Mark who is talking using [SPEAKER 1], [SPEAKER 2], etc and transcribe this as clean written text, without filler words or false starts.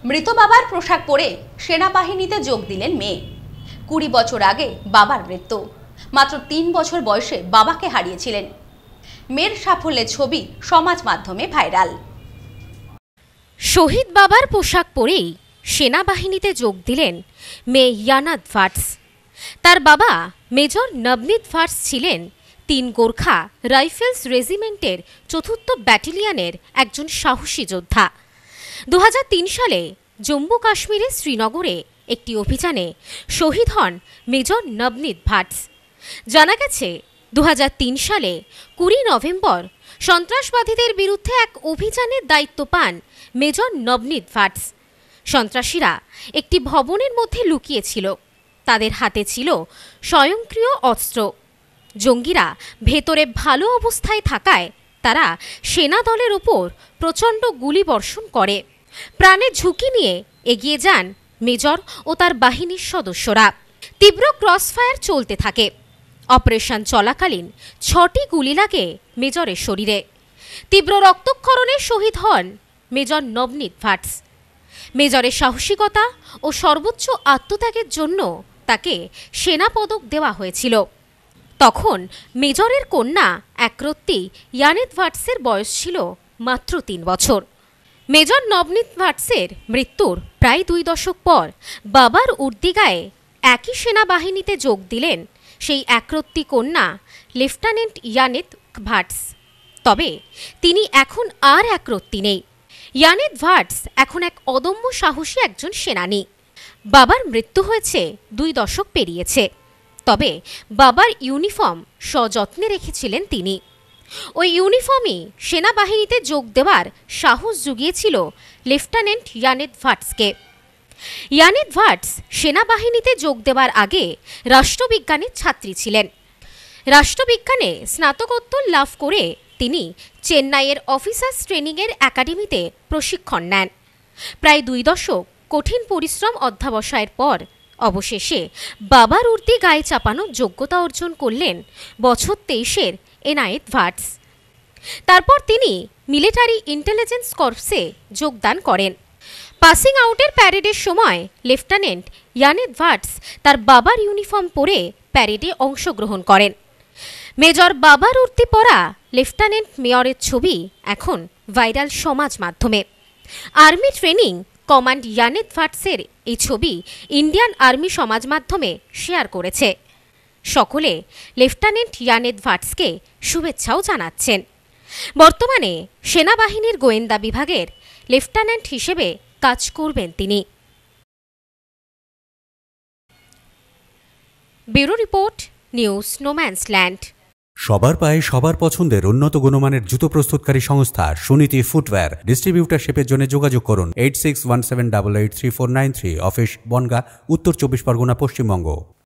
[SPEAKER 1] মৃত বাবার পোশাক পরে সেনাবাহিনীতে যোগ দিলেন মেয়ে। 20 বছর আগে বাবার মৃত্যু, মাত্র 3 বছর বয়সে বাবাকে হারিয়েছিলেন। মেয়ের সাফল্যের ছবি সমাজ মাধ্যমে ভাইরাল।
[SPEAKER 2] শহীদ বাবার পোশাক পরেই সেনাবাহিনীতে যোগ দিলেন মেয়ে ইয়ানাত ভাটস। তার বাবা মেজর নবনীত ভাটস ছিলেন 3 গোর্খা রাইফেলস রেজিমেন্টের 4th ব্যাটালিয়নের একজন সাহসী যোদ্ধা। 2003 সালে জম্মু কাশ্মীরের শ্রীনগরে একটি অভিযানে শহীদ হন মেজর নবনীত ভাটস। জানা গেছে 2003 সালে 20 নভেম্বর সন্ত্রাসবাদীদের বিরুদ্ধে এক অভিযানের দায়িত্ব পান মেজর নবনীত ভাটস। সন্ত্রাসীরা একটি ভবনের মধ্যে লুকিয়েছিল। তাদের হাতে ছিল স্বয়ংক্রিয় অস্ত্র। জঙ্গিরা ভেতরে ভালো অবস্থায় থাকায় তারা সেনা দলের উপর প্রচণ্ড গুলিবর্ষণ করে। প্রাণের ঝুঁকি নিয়ে এগিয়ে যান মেজর ও তার বাহিনীর সদস্যরা। তীব্র ক্রসফায়ার চলতে থাকে। অপারেশন চলাকালীন 6টি গুলি লাগে মেজরের শরীরে। তীব্র রক্তক্ষরণে শহীদ হন মেজর নবনীত ভাটস। মেজরের সাহসিকতা ও সর্বোচ্চ আত্মত্যাগের জন্য তাকে সেনা পদক দেওয়া হয়েছিল। তখন মেজরের কন্যা একরত্তি ইয়ানাত ভাটসের বয়স ছিল মাত্র 3 বছর। মেজর নবনীত ভাটসের মৃত্যুর প্রায় 2 দশক পর বাবার উর্দিগায়ে একই সেনাবাহিনীতে যোগ দিলেন সেই একরত্তি কন্যা লেফটেন্যান্ট ইয়ানাত ভাটস। তবে তিনি এখন আর একরত্তি নেই। ইয়ানাত ভাটস এখন এক অদম্য সাহসী একজন সেনানী। বাবার মৃত্যু হয়েছে 2 দশক পেরিয়েছে, তবে বাবার ইউনিফর্ম সযত্নে রেখেছিলেন তিনি। ওই ইউনিফর্মই সেনাবাহিনীতে যোগ দেওয়ার সাহস জুগিয়েছিল লেফটেন্যান্ট ইয়ানাত ভাটসকে। ইয়ানাত ভাটস সেনাবাহিনীতে যোগ দেওয়ার আগে রাষ্ট্রবিজ্ঞানের ছাত্রী ছিলেন। রাষ্ট্রবিজ্ঞানে স্নাতকোত্তর লাভ করে তিনি চেন্নাইয়ের অফিসার্স ট্রেনিংয়ের একাডেমিতে প্রশিক্ষণ নেন। প্রায় 2 দশক কঠিন পরিশ্রম অধ্যবসায়ের পর অবশেষে বাবার উর্দি গায়ে চাপানোর যোগ্যতা অর্জন করলেন বছর 23-এর ইয়ানাত ভাটস। তারপর তিনি মিলিটারি ইন্টেলিজেন্স কর্পসে যোগদান করেন। পাসিং আউটের প্যারেডের সময় লেফটেন্যান্ট ইয়ানাত ভাটস তার বাবার ইউনিফর্ম পরে প্যারেডে অংশগ্রহণ করেন। মেজর বাবার উর্দি পরা লেফটেন্যান্ট মেয়রের ছবি এখন ভাইরাল সমাজ মাধ্যমে। আর্মি ট্রেনিং কমান্ড ইয়ানাত ভাটসের এই ছবি ইন্ডিয়ান আর্মি সমাজ মাধ্যমে শেয়ার করেছে। সকলে লেফটেন্যান্ট ইয়ানাত ভাটসকে শুভেচ্ছাও জানাচ্ছেন। বর্তমানে সেনাবাহিনীর গোয়েন্দা বিভাগের লেফটেন্যান্ট হিসেবে কাজ করবেন তিনি। Bureau report, news no man's land.
[SPEAKER 3] সবার পায়ে সবার পছন্দের উন্নত গুণমানের জুতো প্রস্তুতকারী সংস্থা সুনীতি ফুটওয়্যার। ডিস্ট্রিবিউটারশিপের জন্য যোগাযোগ করুন 8617883493। অফিস বনগাঁ, উত্তর 24 পরগনা, পশ্চিমবঙ্গ।